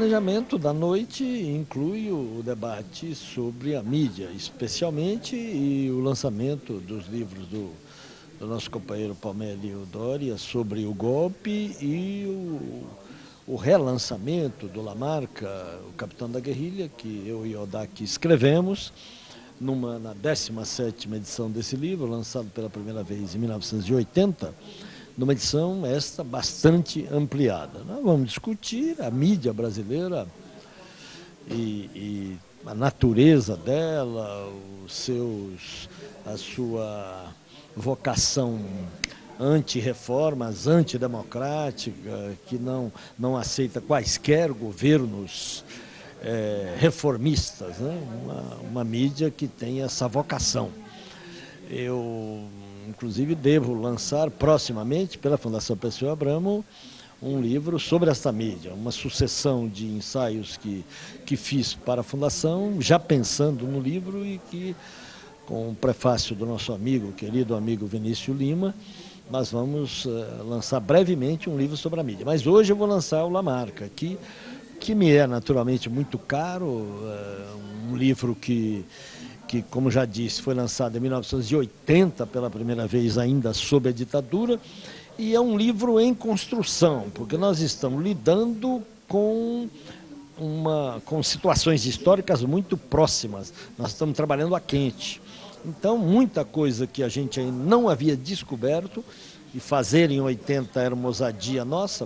planejamento da noite inclui o debate sobre a mídia, especialmente, e o lançamento dos livros do nosso companheiro Palmélio Doria sobre o golpe e o relançamento do Lamarca, o Capitão da Guerrilha, que eu e Odak escrevemos, na 17ª edição desse livro, lançado pela primeira vez em 1980, numa edição esta bastante ampliada. Nós vamos discutir a mídia brasileira e a natureza dela, a sua vocação anti-reformas, antidemocrática, que não aceita quaisquer governos reformistas, né? Uma mídia que tem essa vocação. Eu, inclusive, devo lançar proximamente, pela Fundação Perseu Abramo, um livro sobre esta mídia, uma sucessão de ensaios que fiz para a Fundação, já pensando no livro e que, com o prefácio do nosso amigo, querido amigo Vinícius Lima, nós vamos lançar brevemente um livro sobre a mídia. Mas hoje eu vou lançar o Lamarca, que me é naturalmente muito caro, um livro que, como já disse, foi lançado em 1980 pela primeira vez, ainda sob a ditadura, e é um livro em construção, porque nós estamos lidando com situações históricas muito próximas, nós estamos trabalhando a quente. Então, muita coisa que a gente ainda não havia descoberto, e fazer em 80 era uma ousadia nossa,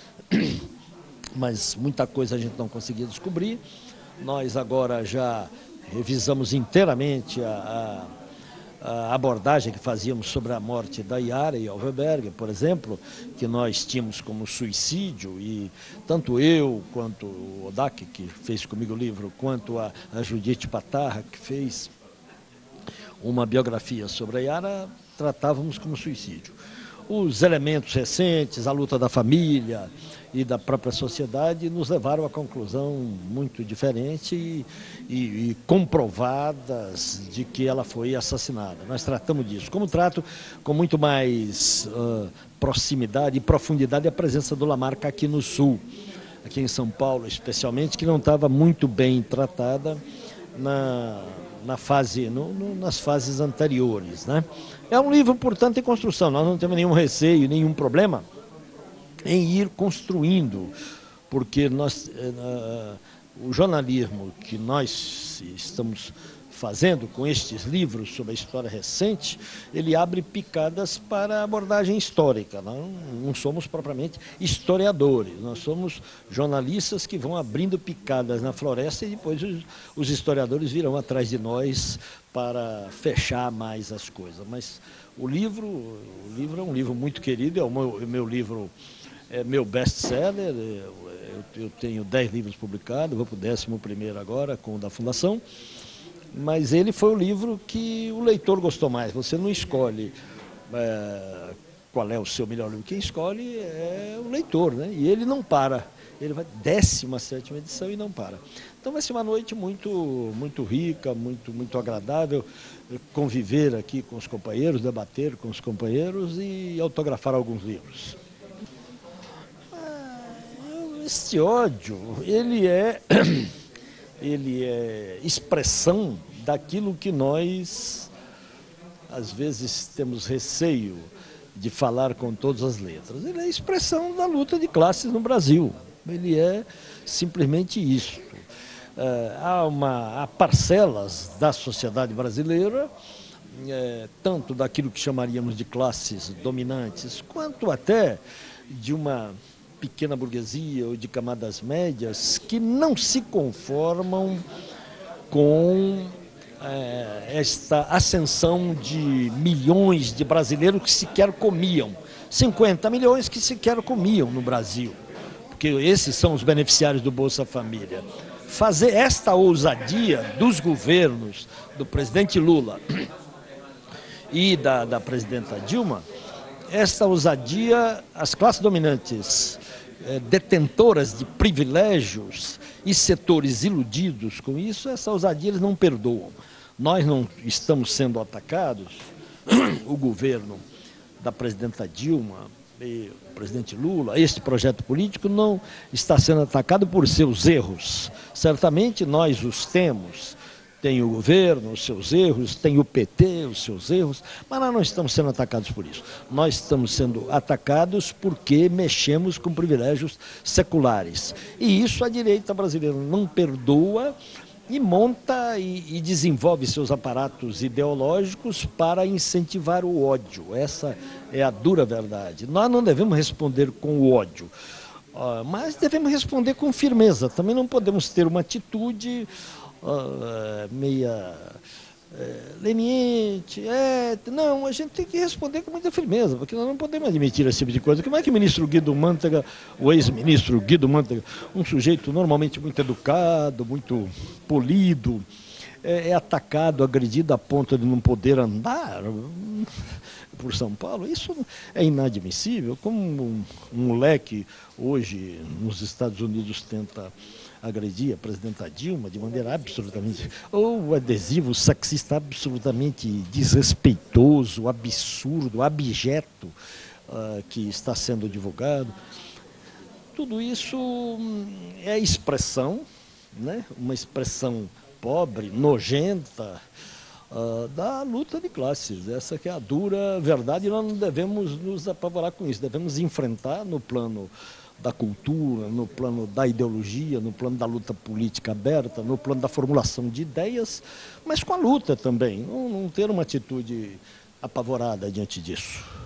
mas muita coisa a gente não conseguia descobrir. Nós agora já revisamos inteiramente a abordagem que fazíamos sobre a morte da Yara e Alverberg, por exemplo, que nós tínhamos como suicídio, e tanto eu quanto o Odak, que fez comigo o livro, quanto a Judite Patarra, que fez uma biografia sobre a Yara, tratávamos como suicídio. Os elementos recentes, a luta da família e da própria sociedade, nos levaram a conclusão muito diferente e comprovadas de que ela foi assassinada. Nós tratamos disso. Como trato com muito mais proximidade e profundidade a presença do Lamarca aqui no Sul, aqui em São Paulo especialmente, que não estava muito bem tratada nas fases anteriores, né? É um livro, portanto, em construção. Nós não temos nenhum receio, nenhum problema em ir construindo, porque o jornalismo que nós estamos fazendo com estes livros sobre a história recente, ele abre picadas para a abordagem histórica. Não somos propriamente historiadores, nós somos jornalistas que vão abrindo picadas na floresta e depois os historiadores virão atrás de nós para fechar mais as coisas. Mas o livro é um livro muito querido, é o meu livro, é meu best-seller. Eu tenho 10 livros publicados, vou para o 11º agora, com o da Fundação. Mas ele foi o livro que o leitor gostou mais. Você não escolhe qual é o seu melhor livro. Quem escolhe é o leitor, né? E ele não para. Ele vai 17ª edição e não para. Então vai ser uma noite muito, muito rica, muito agradável, conviver aqui com os companheiros, debater com os companheiros e autografar alguns livros. Este ódio, ele é expressão daquilo que nós, às vezes, temos receio de falar com todas as letras. Ele é expressão da luta de classes no Brasil. Ele é simplesmente isso. Há parcelas da sociedade brasileira, tanto daquilo que chamaríamos de classes dominantes, quanto até de uma pequena burguesia ou de camadas médias que não se conformam com esta ascensão de milhões de brasileiros que sequer comiam. 50 milhões que sequer comiam no Brasil, porque esses são os beneficiários do Bolsa Família. Fazer esta ousadia dos governos, do presidente Lula e da presidenta Dilma, esta ousadia, as classes dominantes detentoras de privilégios e setores iludidos com isso, essa ousadia eles não perdoam. Nós não estamos sendo atacados, o governo da presidenta Dilma, e o presidente Lula, este projeto político não está sendo atacado por seus erros. Certamente nós os temos. Tem o governo, os seus erros, tem o PT, os seus erros, mas nós não estamos sendo atacados por isso. Nós estamos sendo atacados porque mexemos com privilégios seculares. E isso a direita brasileira não perdoa e monta e desenvolve seus aparatos ideológicos para incentivar o ódio. Essa é a dura verdade. Nós não devemos responder com o ódio, mas devemos responder com firmeza. Também não podemos ter uma atitude meia leniente. Não, a gente tem que responder com muita firmeza, porque nós não podemos admitir esse tipo de coisa. Como é que o ministro Guido Mantega, o ex-ministro Guido Mantega, um sujeito normalmente muito educado, muito polido, é atacado, agredido a ponto de não poder andar por São Paulo? Isso é inadmissível. Como um moleque hoje nos Estados Unidos tenta agredir a presidenta Dilma de maneira absolutamente, ou adesivo sexista absolutamente desrespeitoso, absurdo, abjeto, que está sendo divulgado. Tudo isso é expressão, né? Uma expressão pobre, nojenta, da luta de classes. Essa que é a dura verdade, e nós não devemos nos apavorar com isso, devemos enfrentar no plano da cultura, no plano da ideologia, no plano da luta política aberta, no plano da formulação de ideias, mas com a luta também, não ter uma atitude apavorada diante disso.